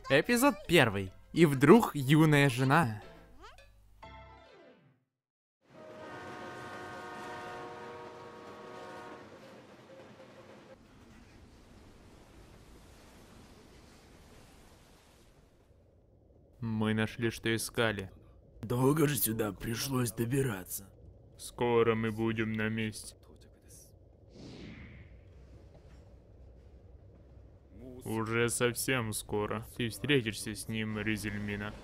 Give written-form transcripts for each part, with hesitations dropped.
Эпизод 1. И вдруг юная жена. Мы нашли, что искали. Долго же сюда пришлось добираться. Скоро мы будем на месте. Уже совсем скоро. Ты встретишься с ним, Ризельмина.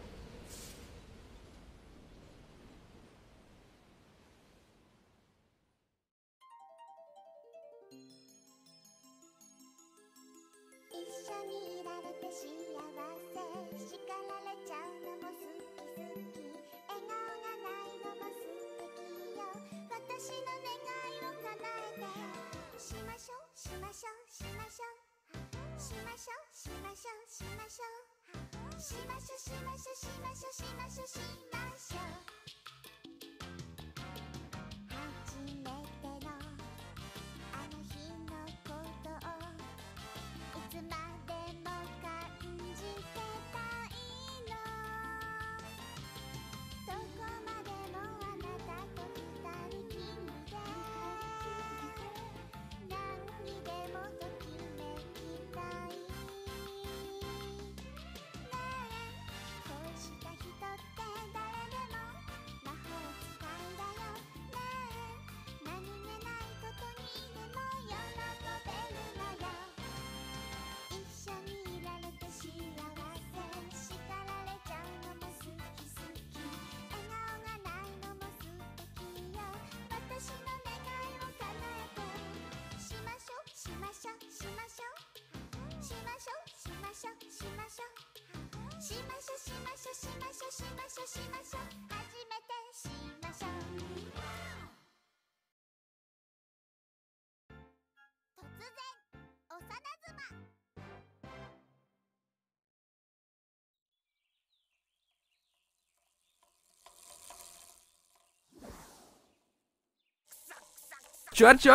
Черт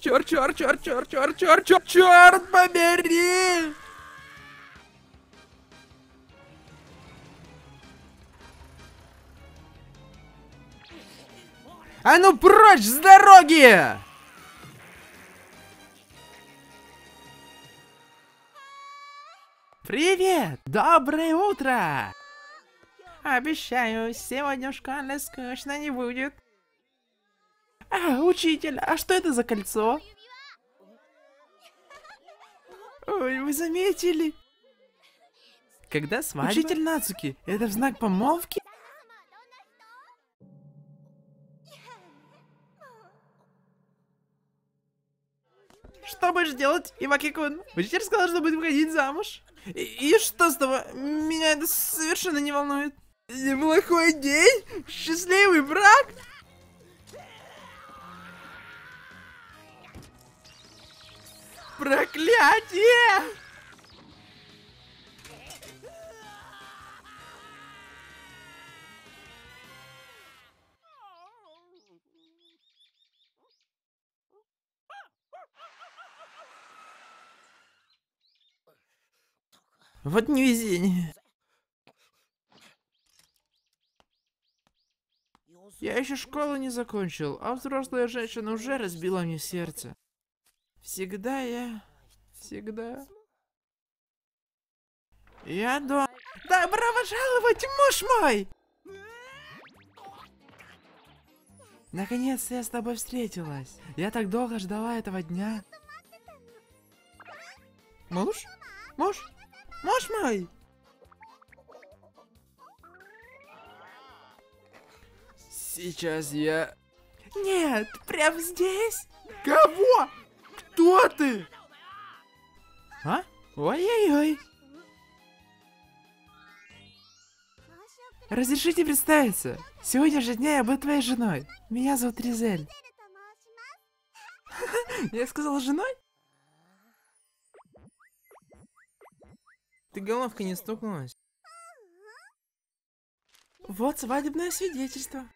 побери! А ну прочь с дороги! Привет! Доброе утро! Обещаю, сегодня в школе скучно не будет. А, учитель, а что это за кольцо? Ой, вы заметили? Когда свадьба? Учитель Нацуки, это в знак помолвки? Что будешь делать, Иваки-кун? Учитель сказал, что будет выходить замуж. И что с того? Меня это совершенно не волнует. Неплохой день? Счастливый брак? Проклятие! Вот невезение. Я еще школу не закончил, а взрослая женщина уже разбила мне сердце. Всегда. Я дома. Добро пожаловать, муж мой! Наконец-то я с тобой встретилась. Я так долго ждала этого дня. Муж? Муж? Муж мой! Сейчас я... Нет, прям здесь? Кого? Кто ты? А? Ой-ой-ой. Разрешите представиться. Сегодня же дня я буду твоей женой. Меня зовут Ризель. Я сказал женой? Ты головкой не стукнулась? Вот свадебное свидетельство.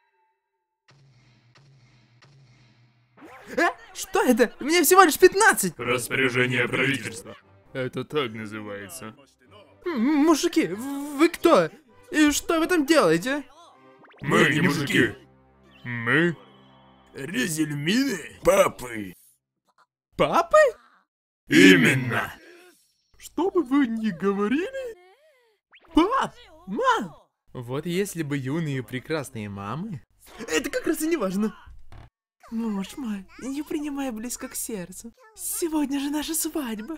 Что это? Мне всего лишь 15! Распоряжение правительства. Это так называется. Мужики, вы кто? И что вы там делаете? Мы не мужики. Мы? Резельмины папы. Папы? Именно. Что бы вы ни говорили? Пап! Мам! Вот если бы юные прекрасные мамы... Это как раз и не важно. Муж мой, не принимай близко к сердцу. Сегодня же наша свадьба.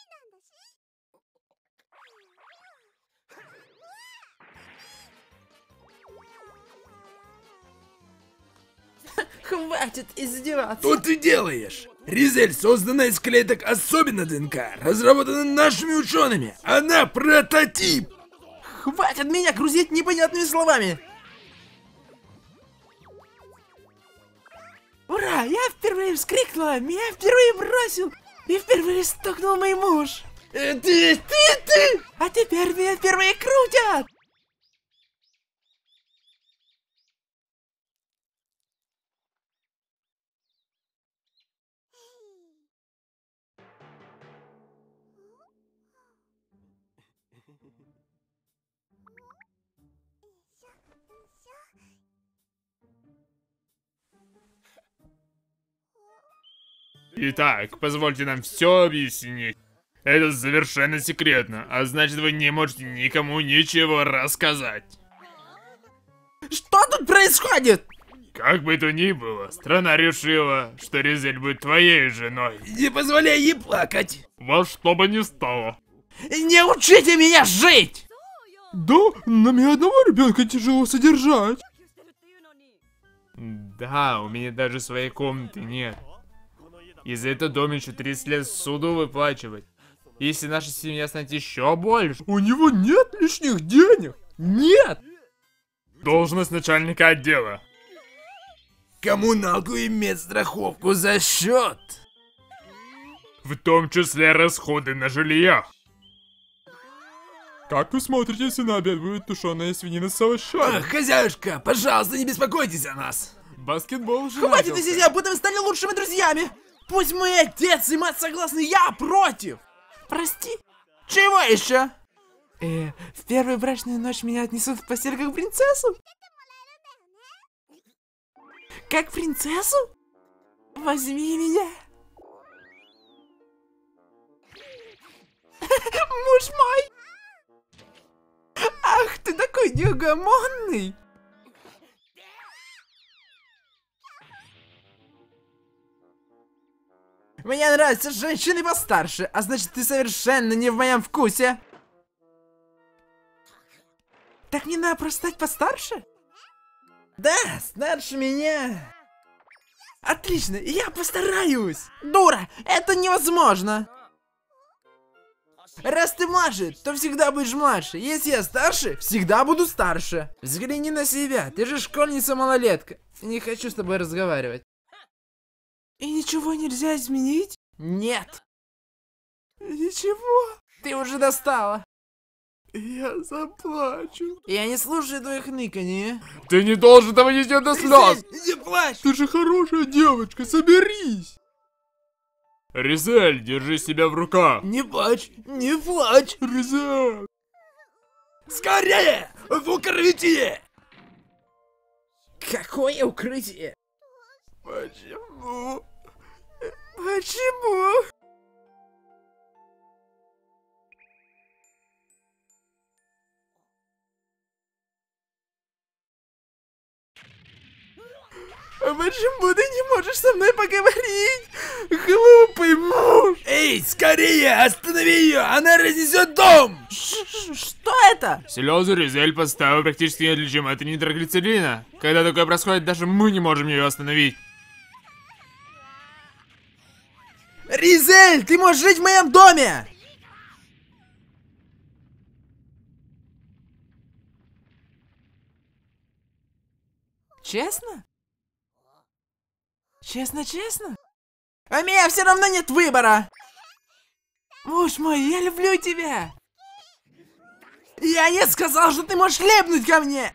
Хватит издеваться. Что ты делаешь? Ризель создана из клеток особенно ДНК, разработана нашими учеными. Она прототип. Хватит меня грузить непонятными словами. Ура! Я впервые вскрикнула! Меня впервые бросил! И впервые стукнул мой муж! Ты! А теперь меня впервые крутят! Итак, позвольте нам все объяснить. Это совершенно секретно, а значит вы не можете никому ничего рассказать. Что тут происходит? Как бы то ни было, страна решила, что Ризель будет твоей женой. Не позволяй ей плакать. Во что бы ни стало. Не учите меня жить! Да, нам и одного ребенка тяжело содержать. Да, у меня даже своей комнаты нет. И за этот дом еще 30 лет суду выплачивать. Если наша семья станет еще больше... У него нет лишних денег! Нет! Должность начальника отдела. Коммуналку и медстраховку за счет. В том числе расходы на жилье. Как вы смотрите, если на обед будет тушеная свинина с овощами? Ах, хозяюшка, пожалуйста, не беспокойтесь о нас. Баскетбол уже хватит из будем стали лучшими друзьями! Пусть мой отец и мать согласны, я против! Прости? Чего еще? В первую брачную ночь меня отнесут в постель как принцессу? Как принцессу? Возьми меня! Муж мой! Ах, ты такой неугомонный! Мне нравятся женщины постарше, а значит ты совершенно не в моем вкусе. Так мне надо просто стать постарше? Да, старше меня. Отлично, я постараюсь. Дура, это невозможно. Раз ты младше, то всегда будешь младше. Если я старше, всегда буду старше. Взгляни на себя, ты же школьница-малолетка. Не хочу с тобой разговаривать. И ничего нельзя изменить? Нет. Ничего. Ты уже достала. Я заплачу. Я не слушаю твоих ныканий. Ты не должен доводить ее до слез. Не плачь. Ты же хорошая девочка, соберись. Ризель, держи себя в руках. Не плачь, не плачь. Ризель. Скорее, в укрытие. Какое укрытие? Почему? Почему? Почему ты не можешь со мной поговорить? Глупый муж! Эй, скорее, останови ее, она разнесет дом! Что это? Слезы Ризель поставила практически неотличимы от нитроглицерина. Когда такое происходит, даже мы не можем ее остановить. Ризель, ты можешь жить в моем доме! Честно? Честно? У меня все равно нет выбора! Муж мой, я люблю тебя! Я не сказал, что ты можешь лепнуть ко мне!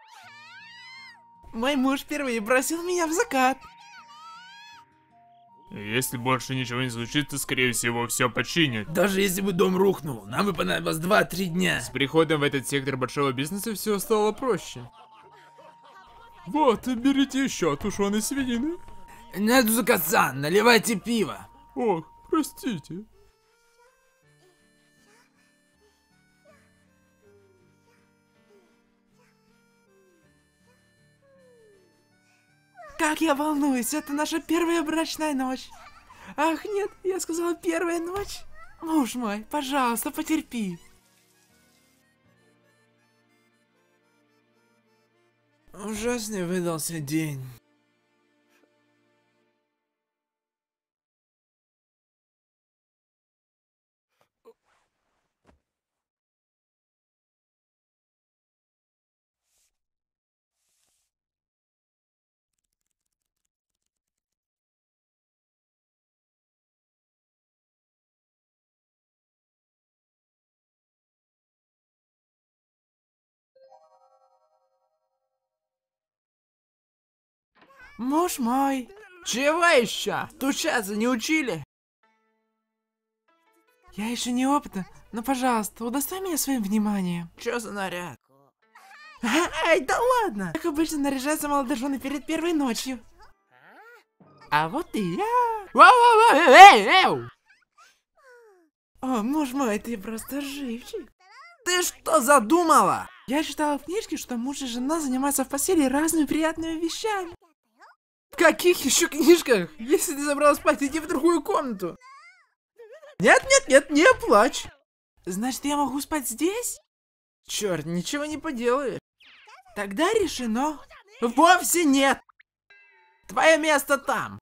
Мой муж впервые бросил меня в закат. Если больше ничего не случится, скорее всего, все починят. Даже если бы дом рухнул, нам бы понадобилось 2-3 дня. С приходом в этот сектор большого бизнеса все стало проще. Вот, берите еще тушеной свинины. Надзука-сан, наливайте пиво. Ох, простите. Как я волнуюсь, это наша первая брачная ночь. Ах, нет, я сказала первая ночь. Муж мой, пожалуйста, потерпи. Ужасный выдался день. Муж мой, чего еще? Тучаться не учили? Я еще не опытна, но, пожалуйста, удостой меня своим вниманием. Чё за наряд? Ай, да ладно! Как обычно наряжаются молодожены перед первой ночью. А вот и я. О, муж мой, ты просто живчик. Ты что задумала? Я читала в книжке, что муж и жена занимаются в постели разными приятными вещами. В каких еще книжках? Если ты забралась спать, иди в другую комнату. Нет, нет, нет, не плачь. Значит, я могу спать здесь? Черт, ничего не поделаешь. Тогда решено. Вовсе нет. Твое место там.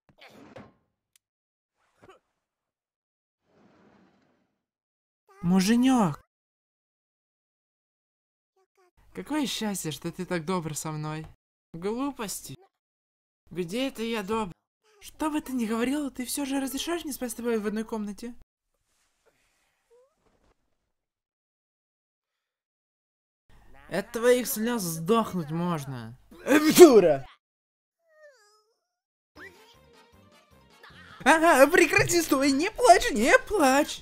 Муженек. Какое счастье, что ты так добр со мной. Глупости. Где это я добр? Что бы ты ни говорила, ты все же разрешаешь мне спать с тобой в одной комнате? От твоих слез сдохнуть можно. Дура! Ага, прекрати, стой, не плачь, не плачь.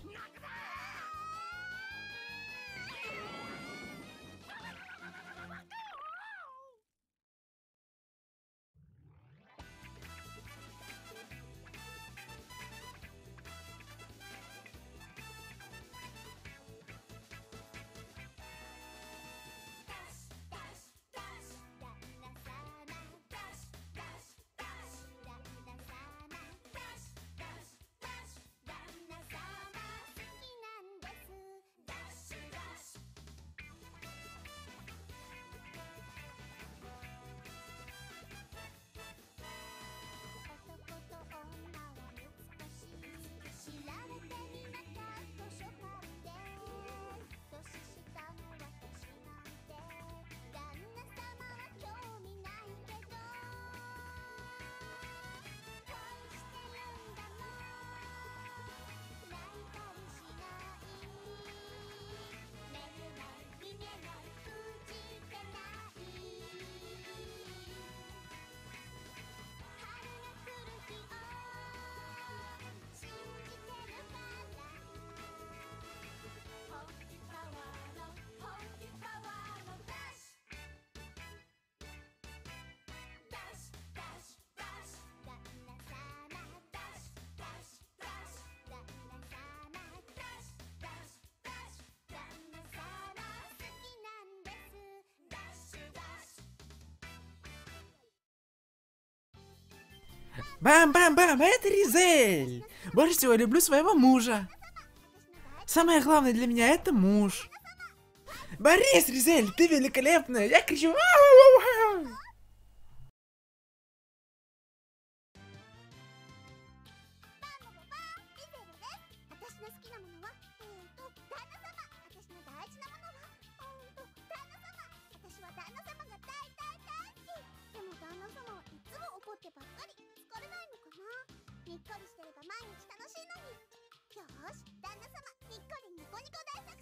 Бам-бам-бам, это Ризель! Больше всего люблю своего мужа. Самое главное для меня это муж. Борис, Ризель, ты великолепная! Я кричу «Вау-вау-вау!» にっこりしてれば毎日楽しいのに。よーし、旦那様、にっこりニコニコ大作